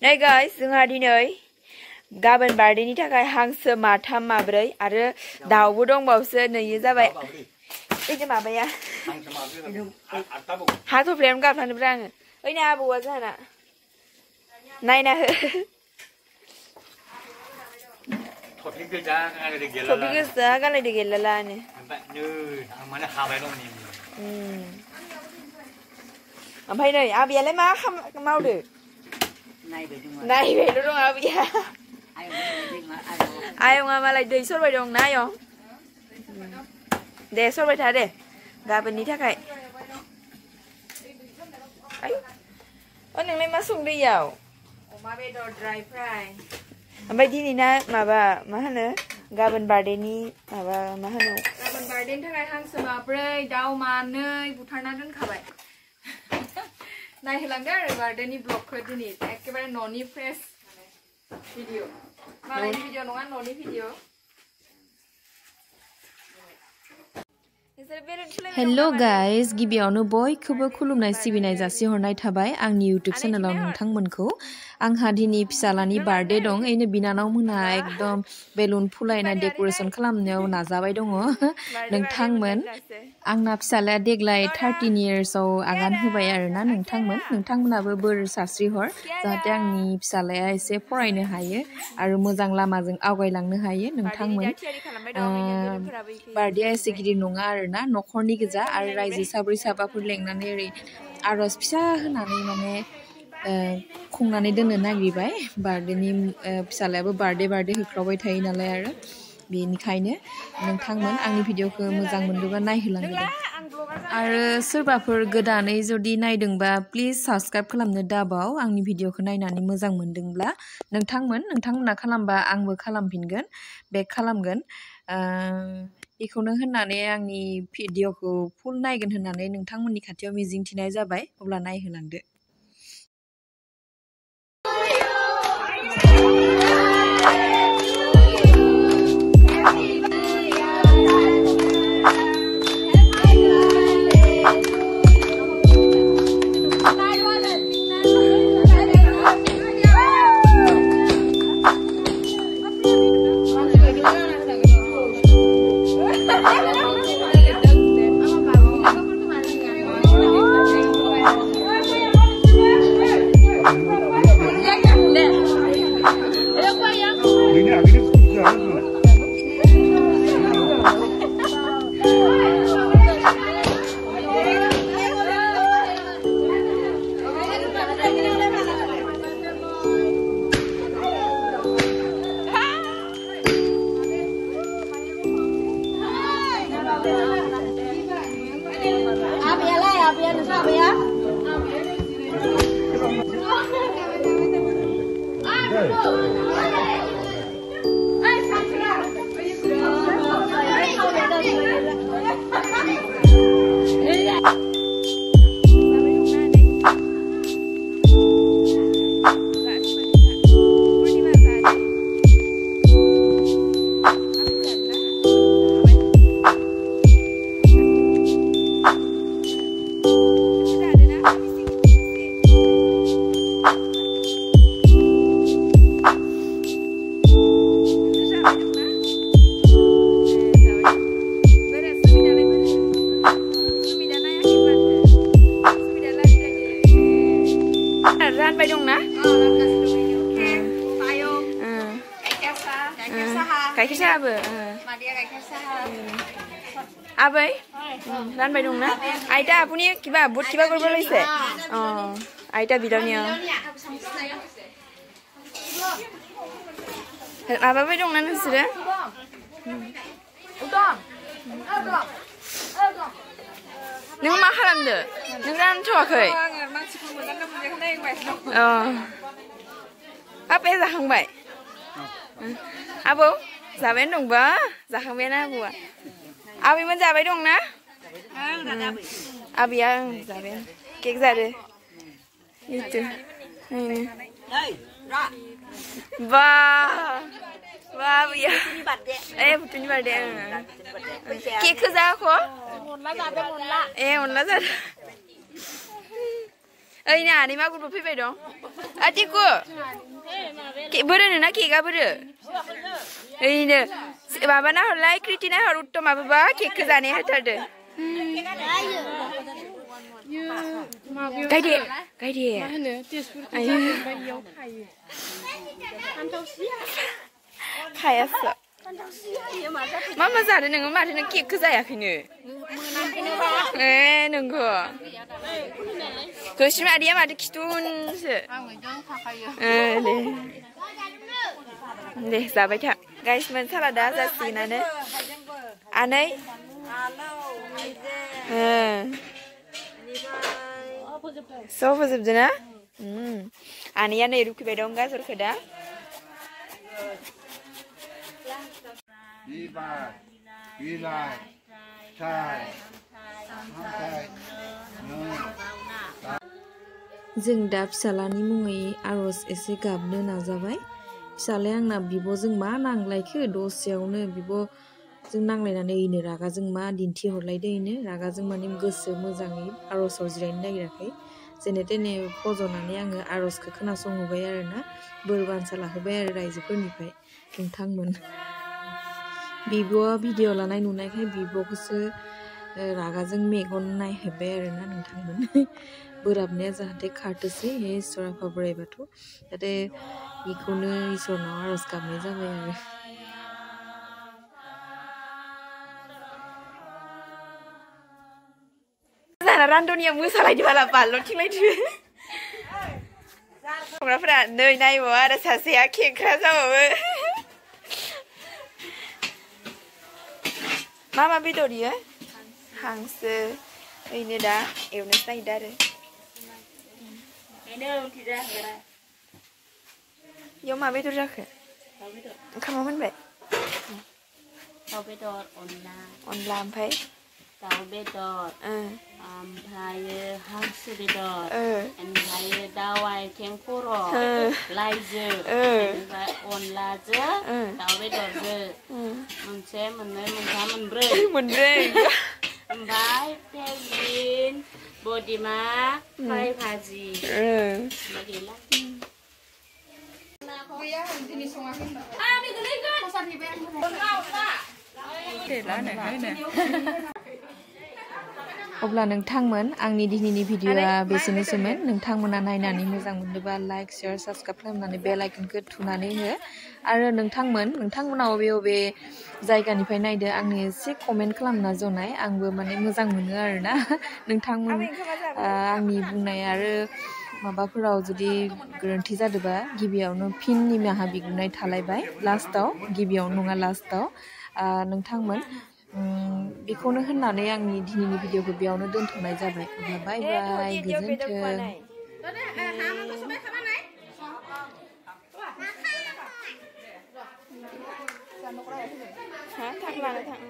Nay guys, जोंहा दिनै गाबोन बार्थडेनि थाखाय हांसो माथाम माब्रै आरो दाउबो दंबावसो नैयो जाबाय ओइनो माबाया हा थफ्लायावनो गाबनानैब्रा आङो ओइनो आबौआ जाना नायना हो टपिक गोजा गानलायदो गेलालानो ओमफ्राय नै आबैयालाय मा मावदो नायबायल' दं आबैया आयंआ मालाय दै सरबाय दं ना आयं दे सरबाय था दे गाबोननि थाखाय नोंलाय मा संदैयाव अमा बेदर ड्राइ फ्राय ओमफ्राय दिनैना माबा मा होनो गाबोन बार्थडेनि माबा मा होनो गाबोन बार्थडेनि थाखाय हांसो माब्रै दाउ मानै बुथारना दोनखाबाय नायहोलांदो आरो बार्थडेनि ब्लगखौ दिनै एकेबारे न'नि फ्रेश भिडिअ मालायनि भिडिअ नङा न'नि भिडिअ हेलो गाइस गिबियावनो बयखौबो खुलुमनाय सिबिनाय जासिहरनाय थाबाय आंनि यूट्यूब चेनेलाव नोंथांमोनखौ आंहा दिनै फिसालानि बार्थडे दं एनो बिनानाव मोना एकदम बेलुन फुलायना डेकोरेशन खालामनायाव नाजाबाय दङ नोंथांमोन आंना फिसालाया देग्लाय 13 इयार्सआव आगान होबाय आरोना नोंथांमोनाबो बोर सास्रिहर जाहाथे आंनि फिसालाया एसे फरायनो हायो आरो मोजां लामाजों आवगायलांनो हायो नोंथांमोन बार्थडेया एसे गिदिर नङा आरोना न'खरनि गोजा आरो रायजो साब्रै साबाफोर लेंनानै ओरै आरज फिसा होनानै माने खुंनानै दोननो नागिरबाय बार्थडेनि फिसालायाबो बार्थडे होख्रावबाय थायो नालाय आरो बेनिखायनो नोंथांमोन आंनि भिडिअखौ मोजां मोनदोंबा नायहोलांदो आरो सोरबाफोर गोदानै जुदि नायदोंबा प्लिज साबस्क्राइब खालामनो दाबाव आंनि भिडिअखौ नायनानै मोजां मोनदोंब्ला नोंथांमोना खालामबा आंबो खालामफिनगोन बेक खालामगोन बेखौनो होननानै आंनि भिडिअखौ फुल नायगोन होननानै नोंथांमोननि खाथियाव मिजिंथिनाय जाबाय अब्ला नायहोलांदो गाइखेर साहाबो आबै रानबाय दंना आइता आपुनि किबा बुट किबा करबा लैसे आइता बिदावनिया माबाबाय दंना नोंसोरो नों मा खालामदो नों रानथ'वाखै पापाया जाखांबाय आबौ जाबायानो दंबा जाखांबायानो आबौआ आबैमोन जाबाय दंना आबैया जाबायानो केक जादो बा आबैया पुतुनि बार्थडे केकखौ जाखो ए अनला जादों ओइ ना नै मागुरबो फैबाय दं आथिकु बोरो ना केकआ बोरो ओइनो माबाना हरलाय क्रिटिना हर उत्तमाबो बा केकखौ जानाय होथारदो गायदे गायदे मा होनो तेजपुरखौ जाबाय इयाव खायो खायासो मा मा जादों नोङो माथो नों केकखौ जायाखैनो ए नोंगौ गोसिम आदैया माथो खिथुनसो दे जाबाय था गाइसमोन सालादा जासिगोनानो आनै सब फोजोबदो ना आनैया नै रुखिबाय दं गाजरखौ दा जों दा फिसालानि मुङै आर'ज एसे गाबनो नाजाबाय फिसालाया आंना बिब'जों मा नांलायखो दसेयावनो बिब'जों नांलायनानै इनो रागाजों मा दिन्थिहरलायदो इनो रागाजों माने गोसो मोजाङै आर'जआव जिरायनो नागिराखै जेने तेने फज'नानै आङो आर'जखौ खोनासंहोबाय आरोना बोर बान्सा लाहोबाय आरो रायजोफोरनिफ्राय नोंथांमोन बिब'आ भिडिअ लानाय नुनायखाय बिब'खौसो रागाजों मेगन नायहोबाय आरोना नोंथांमोन बोराबनाया जाहाथे खारथोसै हे इसोर आफा बोराइ बाथौ जाहाथे बेखौनो इसोरनाव आर'ज गाबनाय जाबाय आरो जाना रान्दनिया मोसालायदो बाला बालल' थिंलायदो संग्राफोरा नै नायबाव आरो सासेया खेंख्रा जाबावो मा मा बेदर इयो हांसो ओइनो दा एवनोसो नागिरदों आरो इयाव मा बेदर जाखो ओंखामा मोनबाय दाउ बेदर अनला ओमफ्राय दाउ बेदर ओमफ्रायो हांसो बेदर ओमफ्रायो दाउ आथिं खर' लाइजो ओमफ्राय अनलाजों दाउ बेदरजों मोनसे मोननै मोनथाम मोनब्रै ओमफ्राय फ्रेन्जिन बदिमा फ्राय भाजि गैला अब्ला नोंथांमोन आंनि दिनैनि भिडिअआ बेसेनोसैमोन नोंथांमोना नायनानै मोजां मोनदोंबा लाइक शेयार साबस्क्राइब खालामनानै बेल आइकनखौ थुनानै हो आरो नोंथांमोना बबे जायगानिफ्राय नायदो आंनि एसे कमेन्ट खालामना जनाय आंबो माने मोजां मोनो आरोना नोंथांमोन आंनि बुंनाय आरो माबाफोराव जुदि गोरोन्थि जादोंबा गिबियावनो फिन निमाहा बिग्रोनाय थालायबाय लास्टआव गिबियाव नङा लास्टआव नोंथांमोन बेखौनो होननानै आंनि दिनैनि भिडिअखौ बेयावनो दोनथ'नाय जाबाय अब्ला बाय बाय गोजोन्थों